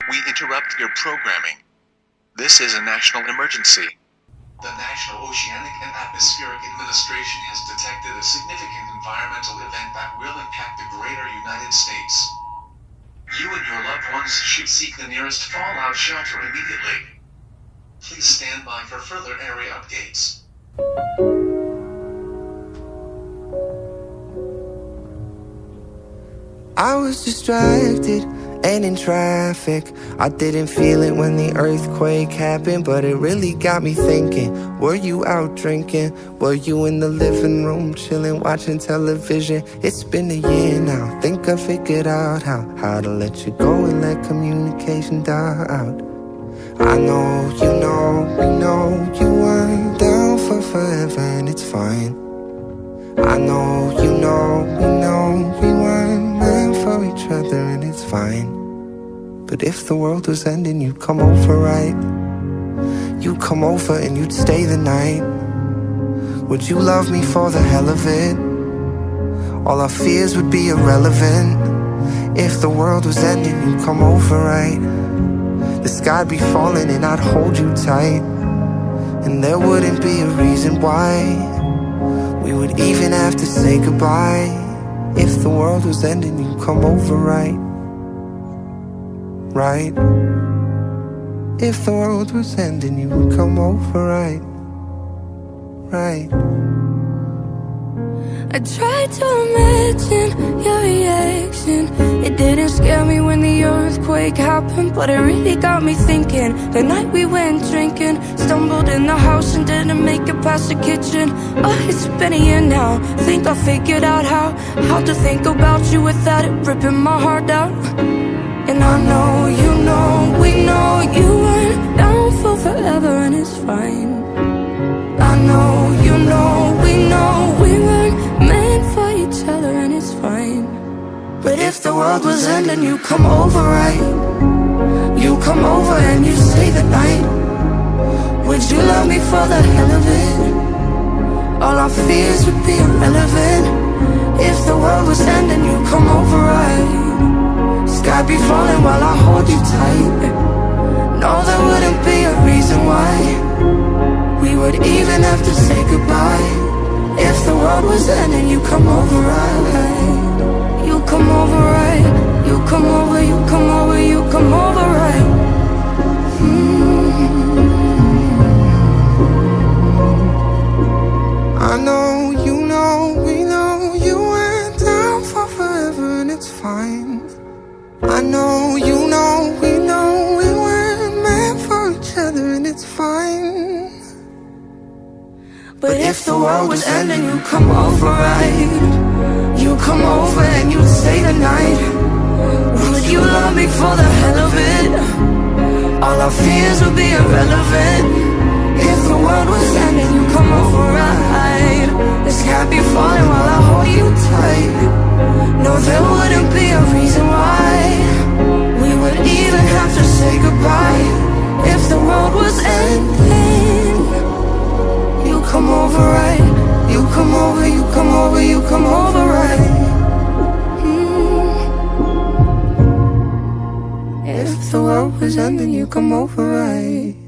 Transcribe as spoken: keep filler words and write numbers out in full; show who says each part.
Speaker 1: We interrupt your programming. This is a national emergency. The National Oceanic and Atmospheric Administration has detected a significant environmental event that will impact the greater United States. You and your loved ones should seek the nearest fallout shelter immediately. Please stand by for further area updates.
Speaker 2: I was distracted and in traffic. I didn't feel it when the earthquake happened, but it really got me thinking. Were you out drinking? Were you in the living room chilling, watching television? It's been a year now. Think I figured out how How to let you go and let communication die out. I know, you know, we know you weren't down for forever, and it's fine. I know, you know, we know we weren't meant for each other, and it's fine. But if the world was ending, you'd come over, right? You'd come over and you'd stay the night. Would you love me for the hell of it? All our fears would be irrelevant. If the world was ending, you'd come over, right? The sky'd be falling and I'd hold you tight, and there wouldn't be a reason why we would even have to say goodbye. If the world was ending, you'd come over, right? Right? If the world was ending, you would come over, right? Right?
Speaker 3: I tried to imagine your reaction. It didn't scare me when the earthquake happened, but it really got me thinking. The night we went drinking, stumbled in the house and didn't make it past the kitchen. Oh, it's been a year now. Think I figured out how How to think about you without it ripping my heart out. And I know, you know, we know you weren't down for forever, and it's fine. I know, you know, we know we weren't meant for each other, and it's fine. But if the world was ending, you come over, right? You come over and you stay the night. Would you love me for the hell of it? All our fears would be irrelevant. If the world was ending, you come over, right? Sky be falling while I hold you tight. No, there wouldn't be a reason why we would even have to say goodbye. If the world was ending, you come over, right? You come over, right? You come over, you come over, you come over, right? mm-hmm.
Speaker 2: I know, you know, we know you went down for forever, and it's fine. I know, you know, we know we weren't meant for each other, and it's fine.
Speaker 3: But if the world was ending, you come over, right? You come over and you'd stay the night. Would you love me for the hell of it? All our fears would be irrelevant. If the world was ending, you come over, right? The sky be falling while I hold you tight. No, there wouldn't be a reason why we would even have to say goodbye. If the world was ending, you come over, right? You come over, you come over, you come over, right? mm. If the world was ending, you come over, right?